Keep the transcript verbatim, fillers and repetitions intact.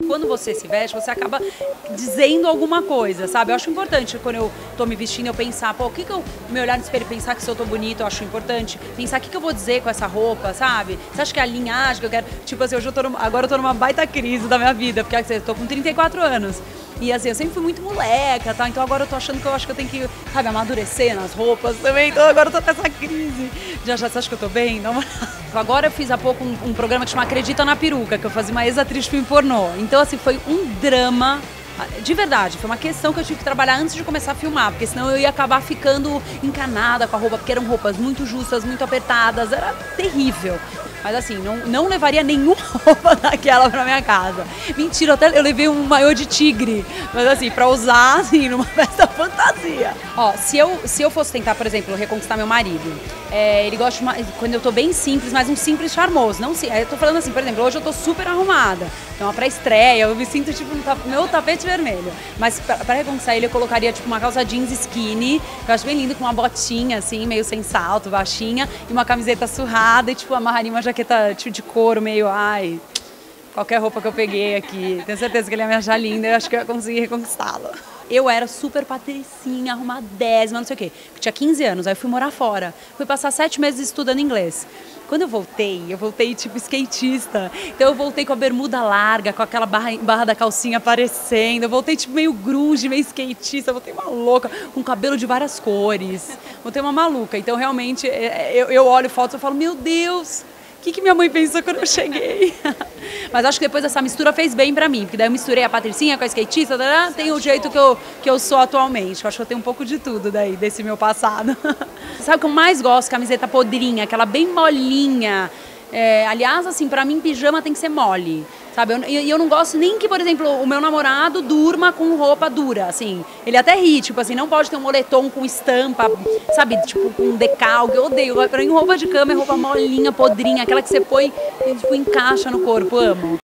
Quando você se veste, você acaba dizendo alguma coisa, sabe? Eu acho importante quando eu tô me vestindo, eu pensar, pô, o que que eu... me olhar no espelho e pensar que se eu tô bonita, eu acho importante. Pensar o que que eu vou dizer com essa roupa, sabe? Você acha que é a linhagem que eu quero... Tipo assim, hoje eu tô numa... agora eu tô numa baita crise da minha vida, porque assim, eu tô com trinta e quatro anos. E assim, eu sempre fui muito moleca, tá? Então agora eu tô achando que eu acho que eu tenho que, sabe, amadurecer nas roupas também. Então agora eu tô nessa crise. Já, já, você acha que eu tô bem? Não. Agora eu fiz há pouco um, um programa que chama Acredita na Peruca, que eu fazia uma ex-atriz de filme pornô. Então assim, foi um drama. De verdade, foi uma questão que eu tive que trabalhar antes de começar a filmar, porque senão eu ia acabar ficando encanada com a roupa, porque eram roupas muito justas, muito apertadas, era terrível. Mas assim, não, não levaria nenhuma roupa daquela pra minha casa. Mentira, até eu levei um maiô de tigre, mas assim, pra usar assim, numa festa fantasia. Ó, se eu, se eu fosse tentar, por exemplo, reconquistar meu marido, é, ele gosta de uma, quando eu tô bem simples, mas um simples charmoso. Não, eu tô falando assim, por exemplo, hoje eu tô super arrumada, então pra estreia, eu me sinto tipo no meu tapete vermelho. Mas pra, pra reconquistar ele, eu colocaria tipo uma calça jeans skinny, que eu acho bem lindo, com uma botinha assim, meio sem salto, baixinha, e uma camiseta surrada e tipo amarraria uma jaqueta tipo de couro, meio, ai, qualquer roupa que eu peguei aqui. Tenho certeza que ele ia me achar linda e eu acho que eu ia conseguir reconquistá-lo. Eu era super patricinha, arrumadésima, não sei o quê. Eu tinha quinze anos, aí eu fui morar fora. Fui passar sete meses estudando inglês. Quando eu voltei, eu voltei tipo skatista. Então eu voltei com a bermuda larga, com aquela barra, barra da calcinha aparecendo. Eu voltei tipo meio grunge, meio skatista. Eu voltei uma louca, com cabelo de várias cores. Voltei uma maluca. Então realmente eu, eu olho fotos e falo, meu Deus, o que, que minha mãe pensou quando eu cheguei? Mas acho que depois essa mistura fez bem pra mim, porque daí eu misturei a patricinha com a skatista, tem o jeito que eu, que eu sou atualmente. Eu acho que eu tenho um pouco de tudo daí, desse meu passado. Sabe o que eu mais gosto? Camiseta podrinha, aquela bem molinha. É, aliás, assim, pra mim pijama tem que ser mole, sabe? E eu, eu não gosto nem que, por exemplo, o meu namorado durma com roupa dura, assim. Ele até ri, tipo assim, não pode ter um moletom com estampa, sabe? Tipo, com decalque, eu odeio. Pra mim, roupa de cama é roupa molinha, podrinha, aquela que você põe e tipo, encaixa no corpo, amo.